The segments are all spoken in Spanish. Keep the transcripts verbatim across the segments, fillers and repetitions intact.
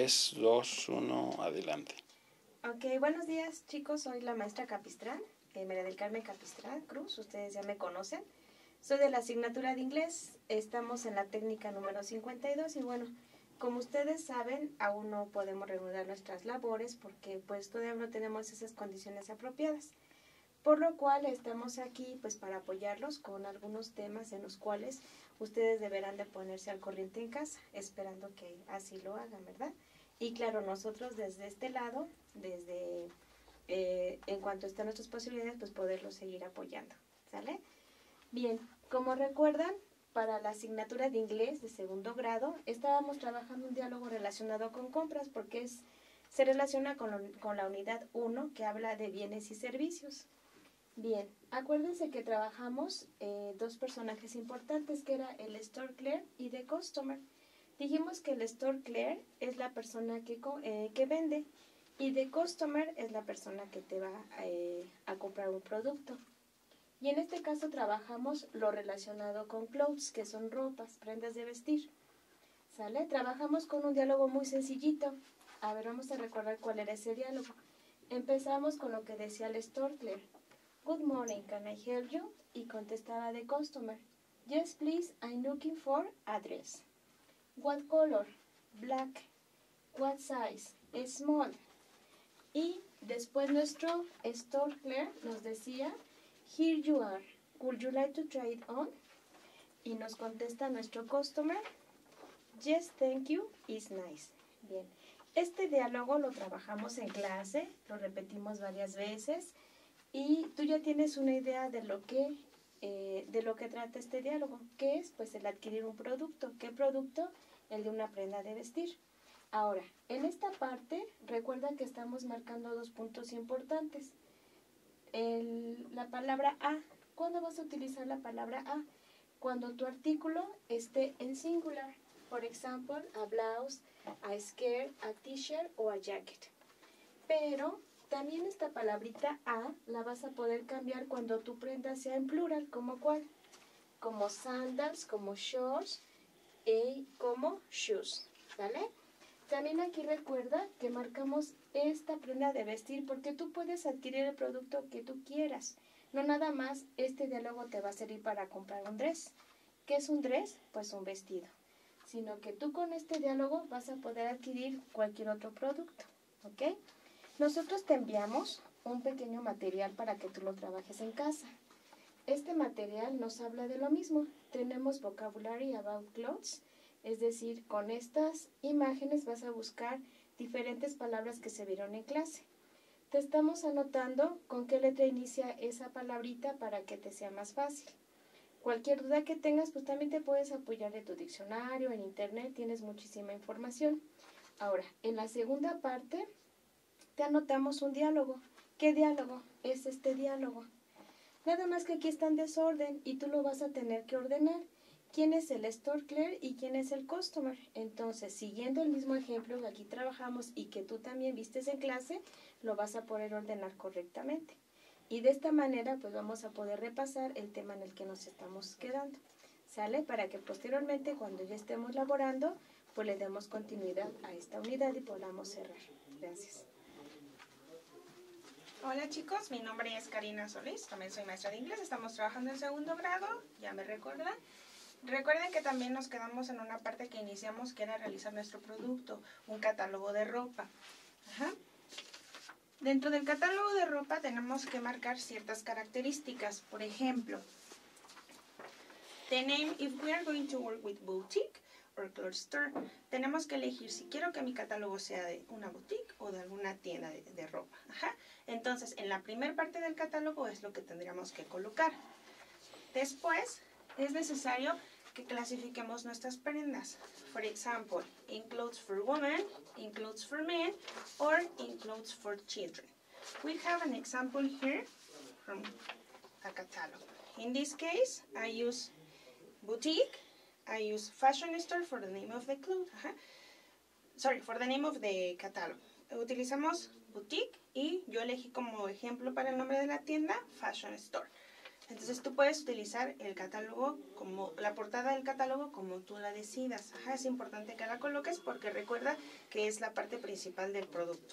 tres, dos, uno, adelante. Ok, buenos días chicos, soy la maestra Capistrán, eh, María del Carmen Capistrán Cruz, ustedes ya me conocen. Soy de la asignatura de inglés, estamos en la técnica número cincuenta y dos y bueno, como ustedes saben, aún no podemos reanudar nuestras labores porque pues todavía no tenemos esas condiciones apropiadas. Por lo cual estamos aquí pues para apoyarlos con algunos temas en los cuales ustedes deberán de ponerse al corriente en casa, esperando que así lo hagan, ¿verdad? Y claro, nosotros desde este lado, desde eh, en cuanto estén nuestras posibilidades, pues poderlos seguir apoyando, ¿sale? Bien, como recuerdan, para la asignatura de inglés de segundo grado, estábamos trabajando un diálogo relacionado con compras porque es, se relaciona con, lo, con la unidad uno que habla de bienes y servicios. Bien, acuérdense que trabajamos eh, dos personajes importantes que era el Store Clerk y The Customer. Dijimos que el Store Clerk es la persona que, eh, que vende y The Customer es la persona que te va eh, a comprar un producto. Y en este caso trabajamos lo relacionado con clothes, que son ropas, prendas de vestir. ¿Sale? Trabajamos con un diálogo muy sencillito. A ver, vamos a recordar cuál era ese diálogo. Empezamos con lo que decía el Store Clerk. Good morning, can I help you? Y contestaba the customer. Yes, please, I'm looking for address. What color? Black. What size? Small. Y después nuestro Store Clerk nos decía, here you are. Would you like to try it on? Y nos contesta nuestro customer, yes, thank you, it's nice. Bien, este diálogo lo trabajamos en clase, lo repetimos varias veces. Y tú ya tienes una idea de lo que eh, de lo que trata este diálogo. ¿Qué es? Pues el adquirir un producto. ¿Qué producto? El de una prenda de vestir. Ahora, en esta parte, recuerda que estamos marcando dos puntos importantes. El, la palabra a. ¿Cuándo vas a utilizar la palabra a? Cuando tu artículo esté en singular. Por ejemplo, a blouse, a skirt, a t-shirt o a jacket. Pero también esta palabrita a la vas a poder cambiar cuando tu prenda sea en plural, ¿como cuál? Como sandals, como shorts y como shoes, ¿vale? También aquí recuerda que marcamos esta prenda de vestir porque tú puedes adquirir el producto que tú quieras. No nada más este diálogo te va a servir para comprar un dress. ¿Qué es un dress? Pues un vestido. Sino que tú con este diálogo vas a poder adquirir cualquier otro producto, ¿ok? Nosotros te enviamos un pequeño material para que tú lo trabajes en casa. Este material nos habla de lo mismo. Tenemos vocabulary about clothes, es decir, con estas imágenes vas a buscar diferentes palabras que se vieron en clase. Te estamos anotando con qué letra inicia esa palabrita para que te sea más fácil. Cualquier duda que tengas, pues también te puedes apoyar de tu diccionario, en internet, tienes muchísima información. Ahora, en la segunda parte te anotamos un diálogo. ¿Qué diálogo? Es este diálogo. Nada más que aquí está en desorden y tú lo vas a tener que ordenar. ¿Quién es el Store Clerk y quién es el Customer? Entonces, siguiendo el mismo ejemplo que aquí trabajamos y que tú también vistes en clase, lo vas a poder ordenar correctamente. Y de esta manera, pues vamos a poder repasar el tema en el que nos estamos quedando. ¿Sale? Para que posteriormente, cuando ya estemos laborando, pues le demos continuidad a esta unidad y podamos cerrar. Gracias. Hola chicos, mi nombre es Karina Solís, también soy maestra de inglés, estamos trabajando en segundo grado, ya me recuerdan. Recuerden que también nos quedamos en una parte que iniciamos que era realizar nuestro producto, un catálogo de ropa. Ajá. Dentro del catálogo de ropa tenemos que marcar ciertas características, por ejemplo, the name, if we are going to work with boutique or clothes store, tenemos que elegir si quiero que mi catálogo sea de una boutique o de alguna tienda de, de ropa. Ajá. Entonces, en la primera parte del catálogo es lo que tendríamos que colocar. Después, es necesario que clasifiquemos nuestras prendas. For example, in clothes for women, in clothes for men, or in clothes for children. We have an example here from a catalog. In this case, I use boutique, I use fashion store for the name of the cloth. Uh-huh. Sorry, for the name of the catalog. Utilizamos boutique y yo elegí como ejemplo para el nombre de la tienda Fashion Store. Entonces Entonces tú puedes utilizar el catálogo, como la portada del catálogo como tú la decidas. Ajá, es importante que la coloques porque recuerda que es la parte principal del producto.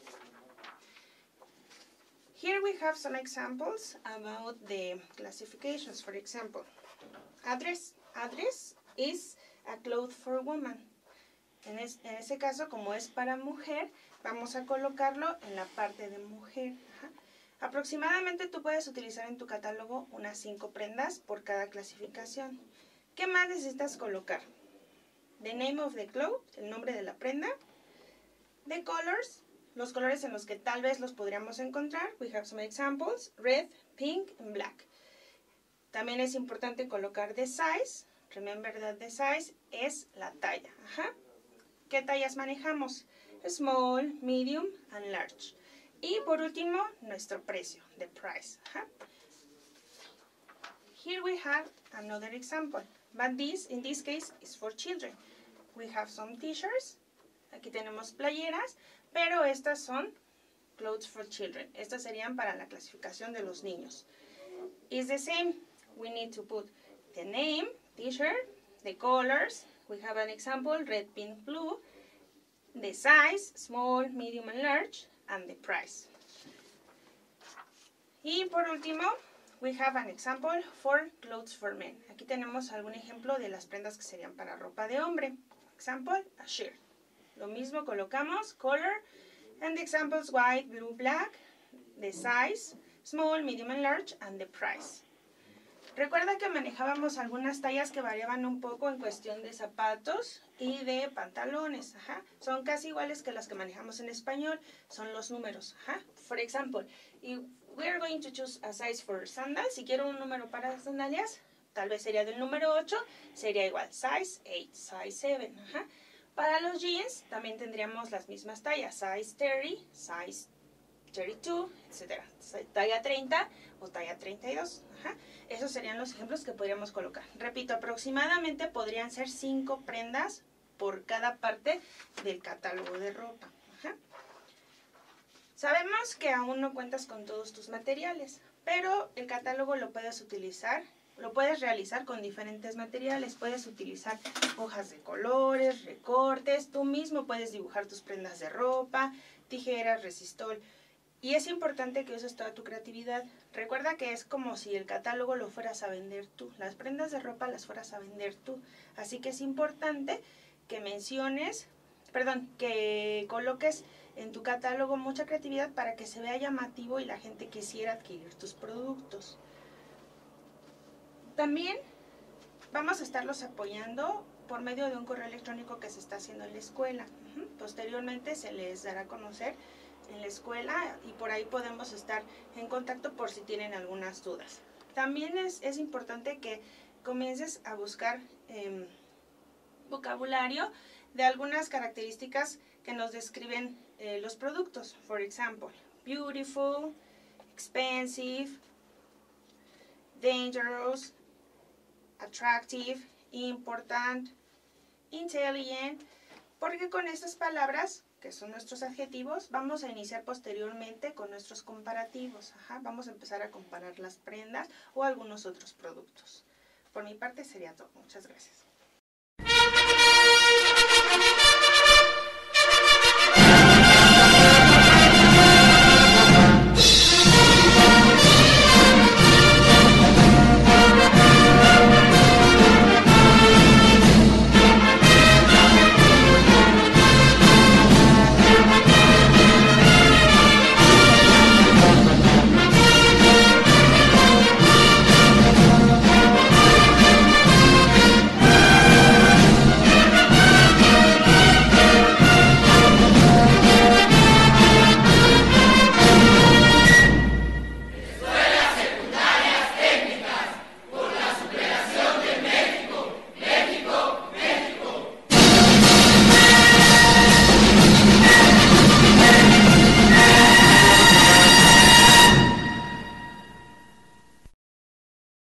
Here we have some examples about the classifications. For example, address. Address is a cloth for woman. En, es, en ese caso, como es para mujer, vamos a colocarlo en la parte de mujer. Ajá. Aproximadamente tú puedes utilizar en tu catálogo unas cinco prendas por cada clasificación. ¿Qué más necesitas colocar? The name of the cloth, el nombre de la prenda. The colors, los colores en los que tal vez los podríamos encontrar. We have some examples, red, pink, and black. También es importante colocar the size. Remember that the size es la talla. Ajá. ¿Qué tallas manejamos? Small, medium, and large. Y por último, nuestro precio, the price. Ajá. Here we have another example, but this, in this case, is for children. We have some t-shirts. Aquí tenemos playeras, pero estas son clothes for children. Estas serían para la clasificación de los niños. It's the same. We need to put the name, t-shirt, the colors. We have an example, red, pink, blue. The size, small, medium, and large. And the price. Y por último, we have an example for clothes for men. Aquí tenemos algún ejemplo de las prendas que serían para ropa de hombre. Example, a shirt. Lo mismo colocamos, color, and the examples white, blue, black, the size, small, medium, and large, and the price. Recuerda que manejábamos algunas tallas que variaban un poco en cuestión de zapatos y de pantalones. Ajá. Son casi iguales que las que manejamos en español. Son los números. Ajá. For example, if we are going to choose a size for sandals. Si quiero un número para sandalias, tal vez sería del número ocho. Sería igual size eight, size seven. Ajá. Para los jeans también tendríamos las mismas tallas. Size thirty, size thirty-two, etcétera. Talla treinta o talla treinta y dos. Ajá. Esos serían los ejemplos que podríamos colocar. Repito, aproximadamente podrían ser cinco prendas por cada parte del catálogo de ropa. Ajá. Sabemos que aún no cuentas con todos tus materiales, pero el catálogo lo puedes utilizar, lo puedes realizar con diferentes materiales. Puedes utilizar hojas de colores, recortes, tú mismo puedes dibujar tus prendas de ropa, tijeras, resistol. Y es importante que uses toda tu creatividad. Recuerda que es como si el catálogo lo fueras a vender tú. Las prendas de ropa las fueras a vender tú. Así que es importante que menciones, perdón, que coloques en tu catálogo mucha creatividad para que se vea llamativo y la gente quisiera adquirir tus productos. También vamos a estarlos apoyando por medio de un correo electrónico que se está haciendo en la escuela. Uh-huh. Posteriormente se les dará a conocer en la escuela y por ahí podemos estar en contacto por si tienen algunas dudas. También es, es importante que comiences a buscar eh, vocabulario de algunas características que nos describen eh, los productos. For example, beautiful, expensive, dangerous, attractive, important, intelligent, porque con estas palabras, que son nuestros adjetivos, vamos a iniciar posteriormente con nuestros comparativos. Ajá, vamos a empezar a comparar las prendas o algunos otros productos. Por mi parte sería todo. Muchas gracias.